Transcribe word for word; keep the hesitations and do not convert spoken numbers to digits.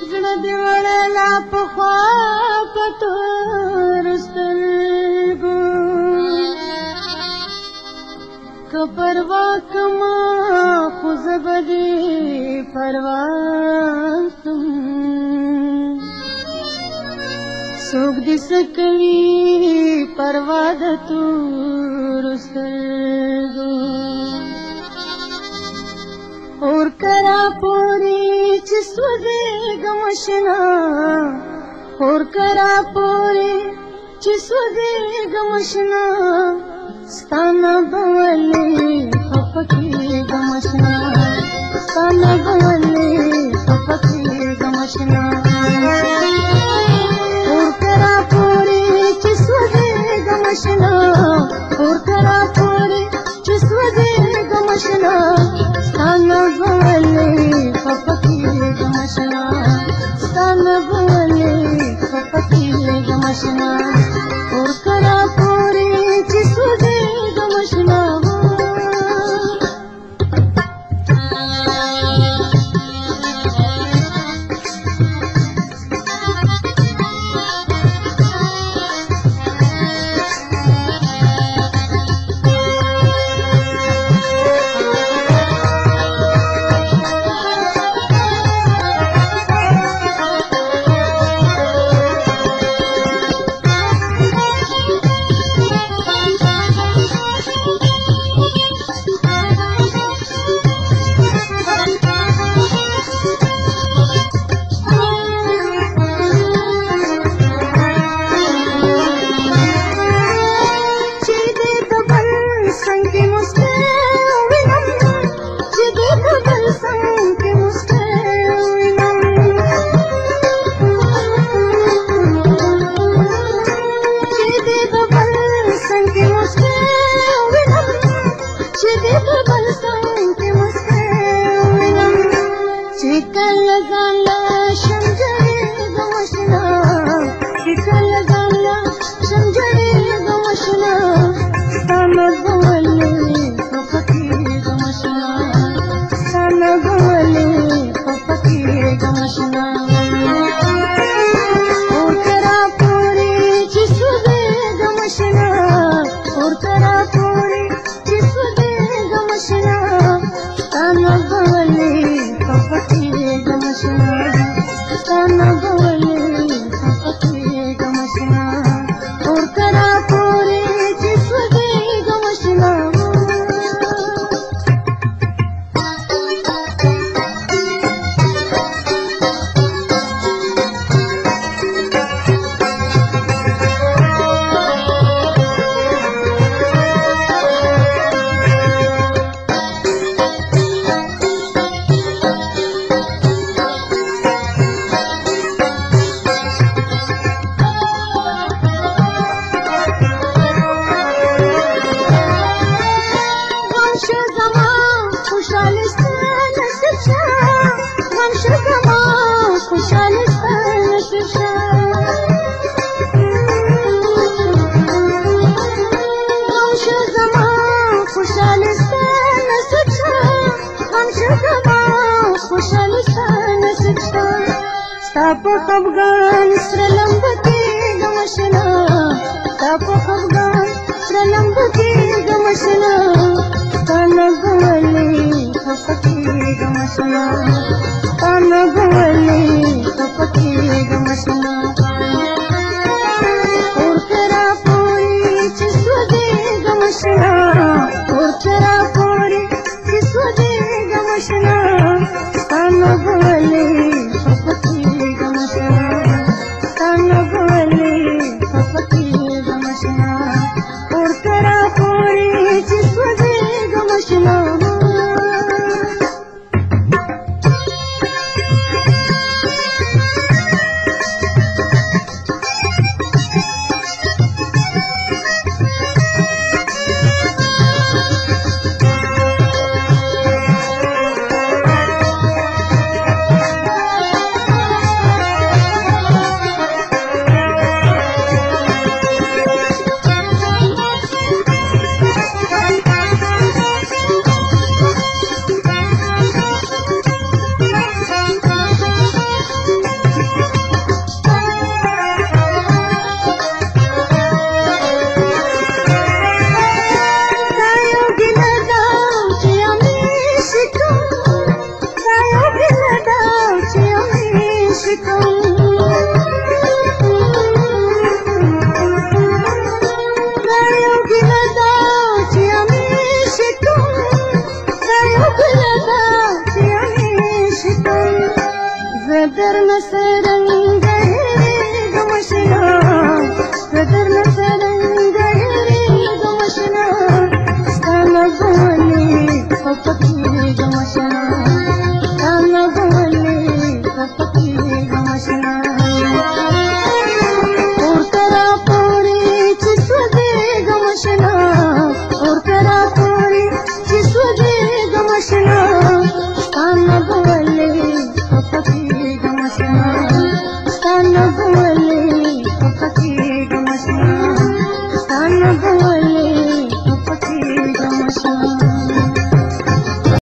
زړه دې وړلا پخوا په تورو سترګو که پروا کما خو زه به دې پروا کم څوک دې څه کوي پروا د تورو سترګو اور کرا پوری چې سوځېږم اشنا اور کرا پوری چې سوځېږم اشنا ستا نه به ولې خفه کېږم اشنا ستا نه به ولې خفه کېږم اشنا اور کرا پوری چې سوځېږم اشنا اور کرا پوری چې سوځېږم اشنا ستا نه به ولې خفه کېږم اشنا ستا نه به ولې خفه کېږم اشنا اور کرا پوری چې سوځېږم اشنا په خفګان سره لمبه کېږم اشنا ستا په خفګان سره لمبه کېږم اشنا ستا نه به ولې خفه کېږم اشنا ستا نه به ولې خفه کېږم اشنا اور ته راپورې چې سوځېږم اشنا اور ته راپورې چې سوځېږم اشنا ستا نه به ولې خفه کېږم اشنا ستا نه به ولې خفه کېږم اشنا اور ته راپورې چې سوځېږم اشنا درنا سرنگ گمشنا درنا سرنگ گمشنا ستانا بوني فقط